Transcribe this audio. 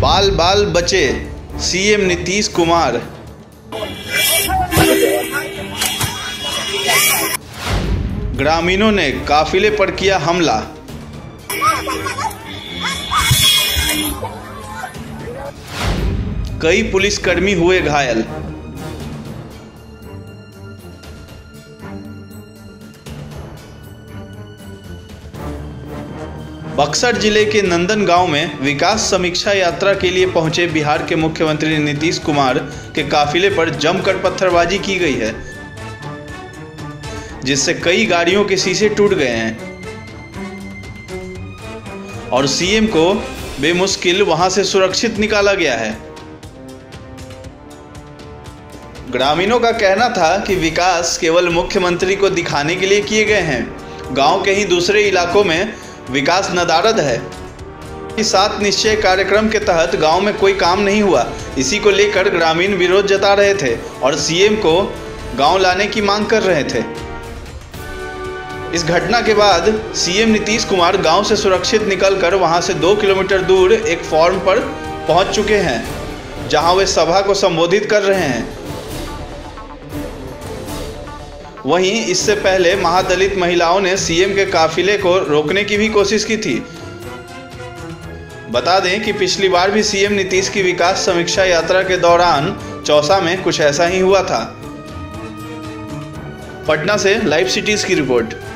बाल बाल बचे सीएम नीतीश कुमार। ग्रामीणों ने काफिले पर किया हमला। कई पुलिसकर्मी हुए घायल। बक्सर जिले के नंदन गांव में विकास समीक्षा यात्रा के लिए पहुंचे बिहार के मुख्यमंत्री नीतीश कुमार के काफिले पर जमकर पत्थरबाजी की गई है, जिससे कई गाड़ियों के शीशे टूट गए हैं और सीएम को बेमुश्किल वहां से सुरक्षित निकाला गया है। ग्रामीणों का कहना था कि विकास केवल मुख्यमंत्री को दिखाने के लिए किए गए हैं। गांव के ही दूसरे इलाकों में विकास नदारद है। इस 7 निश्चय कार्यक्रम के तहत गांव में कोई काम नहीं हुआ। इसी को लेकर ग्रामीण विरोध जता रहे थे और सीएम को गांव लाने की मांग कर रहे थे। इस घटना के बाद सीएम नीतीश कुमार गांव से सुरक्षित निकलकर वहां से 2 किलोमीटर दूर एक फार्म पर पहुंच चुके हैं, जहां वे सभा को संबोधित कर रहे हैं। वहीं इससे पहले महादलित महिलाओं ने सीएम के काफिले को रोकने की भी कोशिश की थी। बता दें कि पिछली बार भी सीएम नीतीश की विकास समीक्षा यात्रा के दौरान चौसा में कुछ ऐसा ही हुआ था। पटना से लाइव सिटीज की रिपोर्ट।